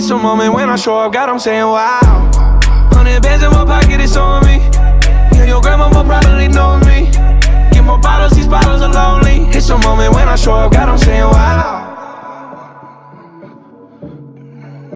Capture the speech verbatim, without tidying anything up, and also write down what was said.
It's a moment when I show up, God, I'm saying wow. Hundred bands in my pocket, it's on me. Yeah, your grandma probably knows me. Get more bottles, these bottles are lonely. It's a moment when I show up, God, I'm saying wow.